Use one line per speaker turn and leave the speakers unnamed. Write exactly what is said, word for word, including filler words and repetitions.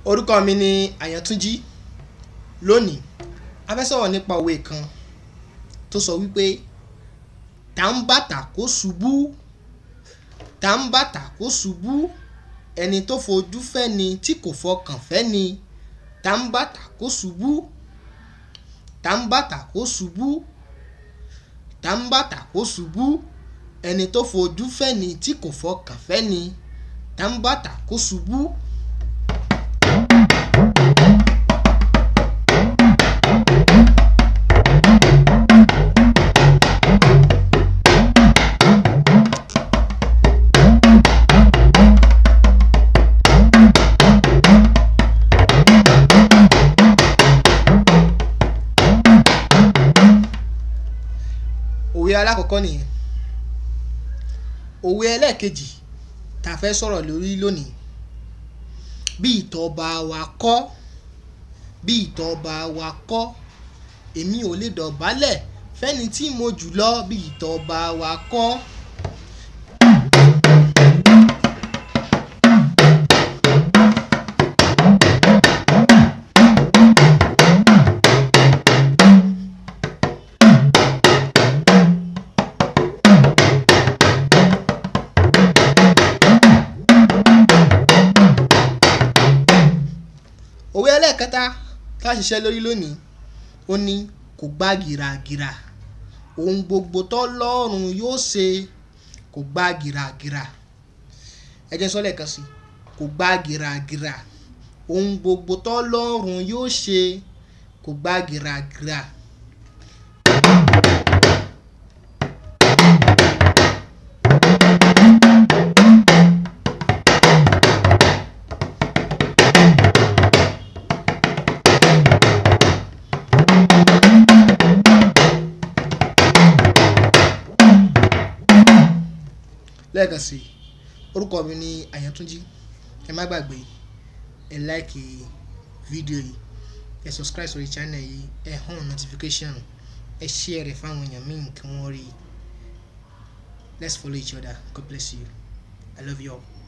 Orúkọ mi ni Àyàntúnjí. Lónìí a fẹ́ sọ̀rọ̀ nípa òwe kan tó sọ wípé tá ń bàtà kó ṣubú tá ń bàtà kó ṣubú ẹni tó fojú fẹ́ ni tí kò fọkàn fẹ́ ni tá ń bàtà kó ṣubú tá ń bàtà kó ṣubú tá ń bàtà kó ṣubú ẹni tó fojú fẹ́ ni tí kò fọkàn fẹ́ ni tá ń bàtà kó ṣubú. Òwe alákọ̀ọ́kọ́ nìyẹn. Òwe ẹlẹ́ẹ̀kejì tá a fẹ́ sọ̀rọ̀ lórí lónìí, bí ìtọ̀ ọba wa kọ́ bí ìtọ̀ ọba wa kọ́ èmi ò lè dọ̀bálẹ̀ fẹ́ni tí mo jù lọ bí ìtọ̀ ọba wa kọ́. Òwe ẹlẹ́ẹ̀kẹta tá a ṣiṣẹ́ lórí lónìí ó ní kò gbá gìràgìrà ohun gbogbo tọ́lọ́run yóò ṣe kò gbá gìràgìrà. Ẹ jẹ́ n sọ lẹ́ẹ̀kan sí, kò gbá gìràgìrà ohun gbogbo tọ́lọ́run yóò ṣe kò gbá gìràgìrà. Lẹ́ẹ̀kan sí, orúkọ mi ni Àyàntúnjí. Ẹ má gbàgbé ẹ like fídíò yìí, ẹ subscribe sórí channel yìí, ẹ hàn notification, ẹ share rẹ̀ fáwọn èèyàn míì kí wọ́n rí. Let's follow each other. God bless you. I love you all.